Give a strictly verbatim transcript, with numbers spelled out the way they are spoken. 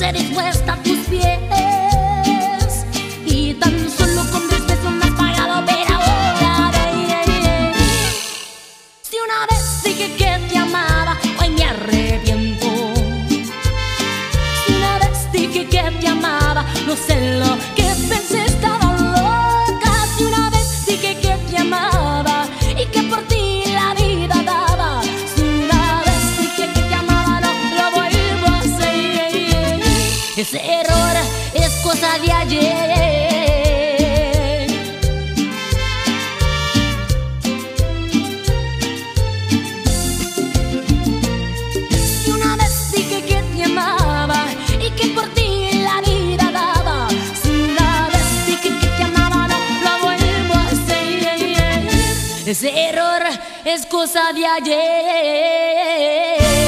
puse dispuesta a tus pies y tan solo con tres besos me has pagado, pero ahora ve. Si una vez dije que te amaba, hoy me arrepiento. Si una vez dije que te amaba, no sé lo que pensé, estaba loca. Si una vez dije que te amaba y que por ti la vida daba. Si una vez dije que te amaba, no lo vuelvo a hacer. Ese error es cosa de ayer. Si una vez dije que te amaba y que por ti la vida daba. Si una vez dije que te amaba, no lo vuelvo a hacer. Ese error es cosa de ayer.